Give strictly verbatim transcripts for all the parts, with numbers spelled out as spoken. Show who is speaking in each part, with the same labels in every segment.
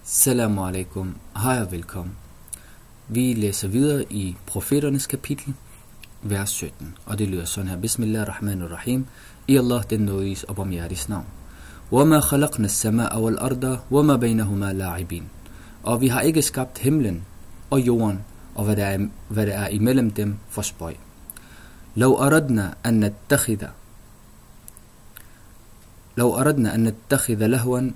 Speaker 1: Assalamu alaikum, hej og velkommen. Vi læser videre i Profeternes kapitel, vers sytten, og det lyder sådan her. Bismillahirrahmanirrahim. I Allah den nådiges og barmhjertiges navn. وَمَا خَلَقْنَا السَّمَاءَ وَالْأَرْضَ وَمَا بَيْنَهُمَا لَاعِبِينَ. Og vi har ikke skabt himlen og jorden, og hvad der er, hvad der er imellem dem for spøj. لو أردنا أن نتخذ لو أردنا أن نتخذ لهوا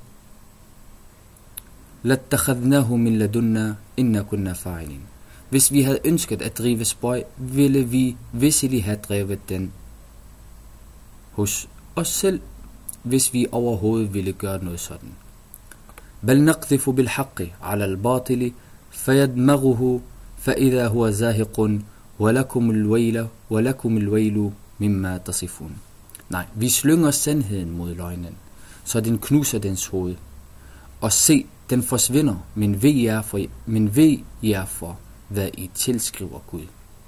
Speaker 1: لاتخذناه من لدنا إن كنا فاعلين. Hvis vi havde ønsket at drive spøj, ville vi visselig have drevet den hos os selv, hvis vi overhovedet ville gøre noget sådan. بل نقذف بالحق على الباطل فيدمغه فإذا هو زاهق ولكم الويل ولكم الويل مما تصفون. Nej, vi slynger sandheden mod løgnen, så den knuser dens hoved. Og se, den forsvinder, men ved jer for, men ved jer for hvad I tilskriver Gud.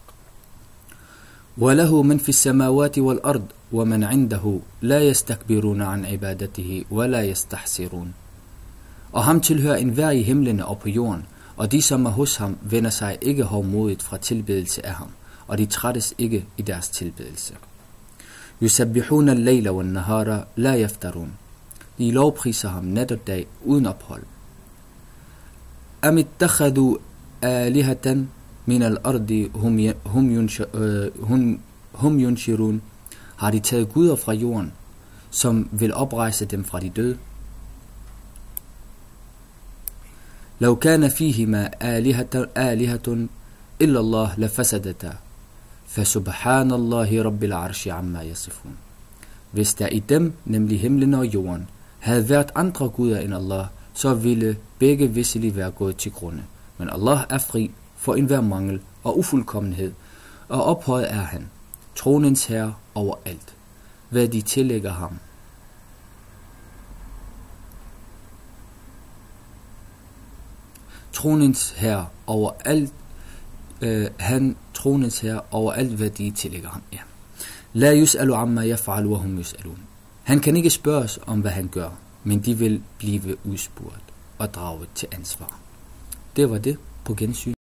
Speaker 1: وَلَهُ مَنْ فِي السَّمَاوَاتِ وَالْأَرْضِ وَمَنْ عِنْدَهُ لَا يَسْتَكْبِرُونَ عَنْ عِبَادَتِهِ وَلَا يَسْتَحْسِرُونَ. Og ham tilhører enhver i himlene og på jorden, og de som er hos ham vender sig ikke hovmodigt fra tilbedelse af ham, og de trættes ikke i deres tilbedelse. يُسَبِّحُونَ اللَّيْلَ وَالنَّهَارَ لَا يَفْتَرُونَ. De lovpriser ham nat og dag uden ophold. أَمِ اتَّخَذُوا آلِهَةً مِنَ الْأَرْضِ هُمْ يُنْشِرُونَ. Har de taget guder fra jorden, som vil oprejse dem fra de døde? لو كان فيهما آلهة آلهة إلا الله لفسدتا فسبحان الله رب العرش عما يصفون. Hvis der i dem, nemlig himlen og jorden, havde været andre guder end Allah, så ville begge visselig være gået til grunde. Men Allah er fri for enhver mangel og ufuldkommenhed, og ophøjet er han, tronens herre over alt, hvad de tillægger ham. Tronens herre over alt, øh, han tronens herre over alt, hvad de tillægger ham. Ja. La yus'alu amma yaf'al wa hum yus'alun. Han kan ikke spørges om hvad han gør, men de vil blive udspurgt og draget til ansvar. Det var det. På gensyn.